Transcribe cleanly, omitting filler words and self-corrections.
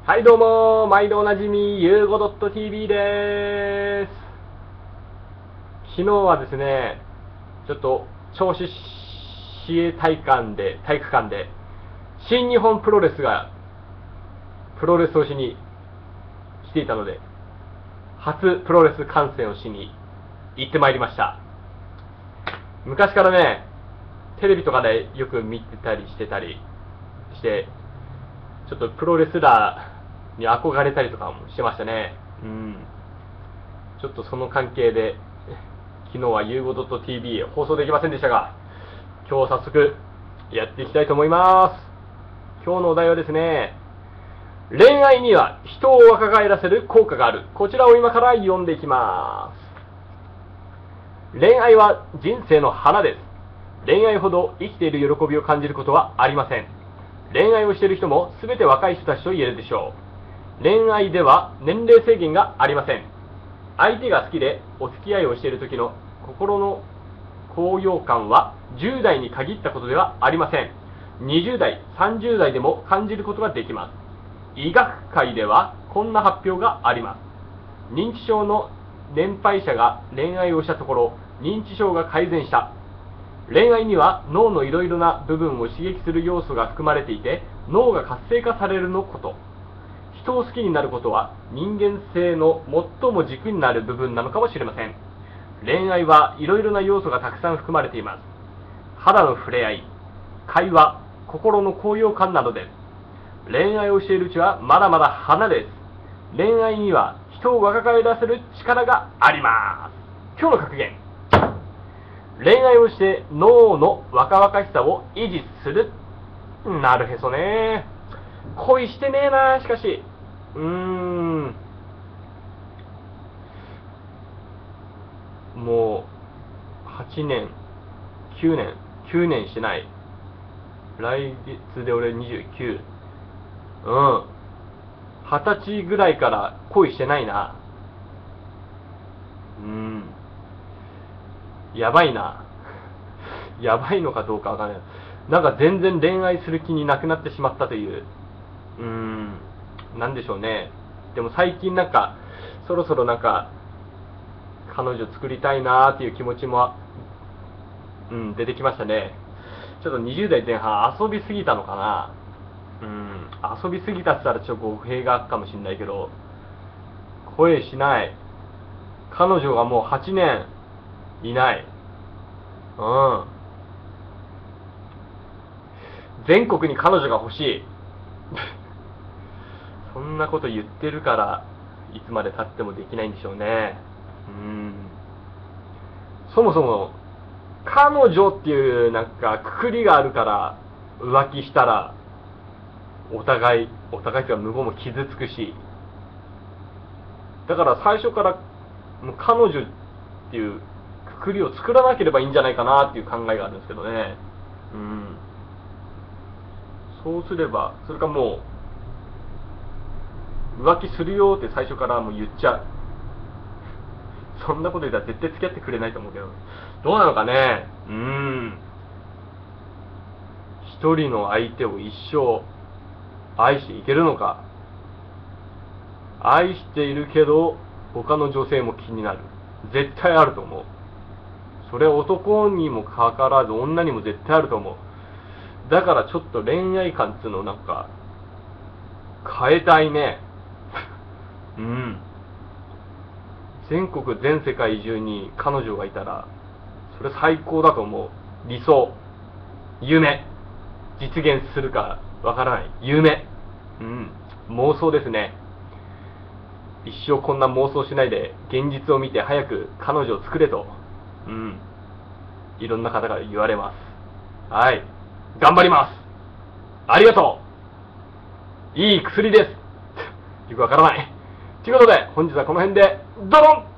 はいどうも、毎度おなじみ、ゆうご .tv でーす。昨日はですね、ちょっと、銚子市営体育館で、新日本プロレスが、プロレスをしに来ていたので、初プロレス観戦をしに行ってまいりました。昔からね、テレビとかでよく見てたりして、ちょっとプロレスラーに憧れたりとかもしてましたね。ちょっとその関係で、昨日はゆうご .tv 放送できませんでしたが、今日早速やっていきたいと思います。今日のお題はですね、恋愛には人を若返らせる効果がある。こちらを今から読んでいきます。恋愛は人生の花です。恋愛ほど生きている喜びを感じることはありません。恋愛をしている人も全て若い人たちと言えるでしょう。恋愛では年齢制限がありません。相手が好きでお付き合いをしている時の心の高揚感は10代に限ったことではありません。20代、30代でも感じることができます。医学界ではこんな発表があります。認知症の年配者が恋愛をしたところ、認知症が改善した。恋愛には脳のいろいろな部分を刺激する要素が含まれていて、脳が活性化されるのこと。人を好きになることは人間性の最も軸になる部分なのかもしれません。恋愛はいろいろな要素がたくさん含まれています。肌の触れ合い、会話、心の高揚感などです。恋愛をしているうちはまだまだ花です。恋愛には人を若返らせる力があります。今日の格言。恋愛をして脳の若々しさを維持する。なるへそね。恋してねえな、しかし。もう、8年、9年してない。来月で俺29。20歳ぐらいから恋してないな。やばいな。やばいのかどうかわかんない。なんか全然恋愛する気になくなってしまったという。なんでしょうね。でも最近なんか、そろそろなんか、彼女作りたいなーっていう気持ちも、出てきましたね。ちょっと20代前半遊びすぎたのかな。遊びすぎたって言ったらちょっと語弊があるかもしれないけど、恋しない。彼女がもう8年いない。全国に彼女が欲しい。そんなこと言ってるから、いつまで経ってもできないんでしょうね。そもそも、彼女っていうなんかくくりがあるから、浮気したら、お互いっていうか向こうも傷つくし、だから最初からもう彼女っていうくくりを作らなければいいんじゃないかなっていう考えがあるんですけどね。そうすれば、それかもう浮気するよって最初からもう言っちゃう。そんなこと言ったら絶対付き合ってくれないと思うけど、どうなのかね。一人の相手を一生愛していけるのか。愛しているけど他の女性も気になる。絶対あると思う。それは男にもかかわらず女にも絶対あると思う。だからちょっと恋愛観っていうのをなんか変えたいね。全国全世界中に彼女がいたらそれ最高だと思う。理想、夢、実現するかわからない夢。妄想ですね。一生こんな妄想しないで現実を見て早く彼女を作れと、いろんな方から言われます。はい、頑張ります。ありがとう。いい薬です。よくわからない。ということで本日はこの辺でドロン。